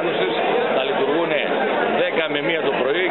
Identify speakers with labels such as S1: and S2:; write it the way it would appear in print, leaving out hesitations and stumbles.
S1: Ένωσης θα λειτουργούν 10 με 1 το πρωί